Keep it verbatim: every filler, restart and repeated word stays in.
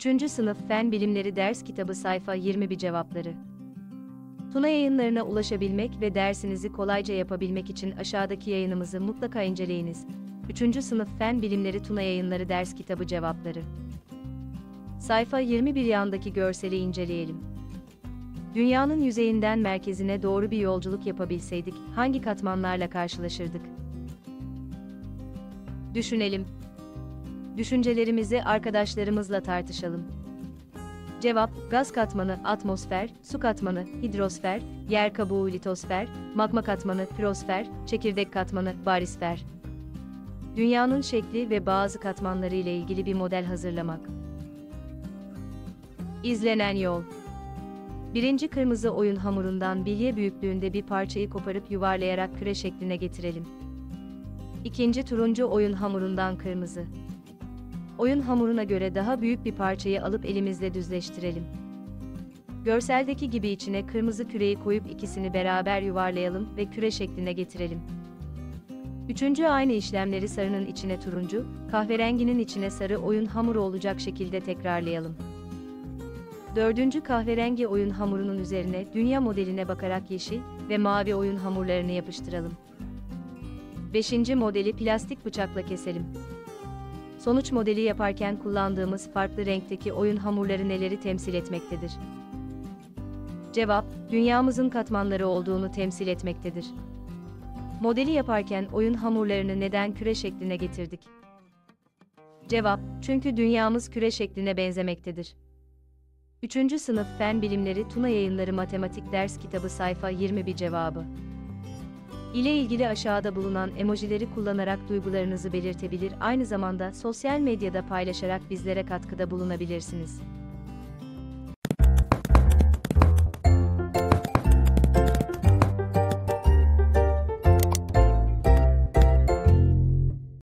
üçüncü Sınıf Fen Bilimleri Ders Kitabı Sayfa yirmi bir Cevapları. Tuna Yayınları'na ulaşabilmek ve dersinizi kolayca yapabilmek için aşağıdaki yayınımızı mutlaka inceleyiniz. üçüncü Sınıf Fen Bilimleri Tuna Yayınları Ders Kitabı Cevapları. Sayfa yirmi bir yandaki görseli inceleyelim. Dünyanın yüzeyinden merkezine doğru bir yolculuk yapabilseydik, hangi katmanlarla karşılaşırdık? Düşünelim. Düşüncelerimizi arkadaşlarımızla tartışalım. Cevap: gaz katmanı atmosfer, su katmanı hidrosfer, yer kabuğu litosfer, magma katmanı pirosfer, çekirdek katmanı barisfer. Dünyanın şekli ve bazı katmanları ile ilgili bir model hazırlamak. İzlenen yol. Birinci Kırmızı oyun hamurundan bilye büyüklüğünde bir parçayı koparıp yuvarlayarak küre şekline getirelim. İkinci Turuncu oyun hamurundan kırmızı oyun hamuruna göre daha büyük bir parçayı alıp elimizle düzleştirelim. Görseldeki gibi içine kırmızı küreyi koyup ikisini beraber yuvarlayalım ve küre şekline getirelim. Üçüncü Aynı işlemleri sarının içine turuncu, kahverenginin içine sarı oyun hamuru olacak şekilde tekrarlayalım. Dördüncü Kahverengi oyun hamurunun üzerine dünya modeline bakarak yeşil ve mavi oyun hamurlarını yapıştıralım. Beşinci Modeli plastik bıçakla keselim. Sonuç modeli yaparken kullandığımız farklı renkteki oyun hamurları neleri temsil etmektedir? Cevap: dünyamızın katmanları olduğunu temsil etmektedir. Modeli yaparken oyun hamurlarını neden küre şekline getirdik? Cevap: çünkü dünyamız küre şekline benzemektedir. üçüncü Sınıf Fen Bilimleri Tuna Yayınları Matematik Ders Kitabı Sayfa yirmi bir Cevabı ile ilgili aşağıda bulunan emojileri kullanarak duygularınızı belirtebilir, aynı zamanda sosyal medyada paylaşarak bizlere katkıda bulunabilirsiniz.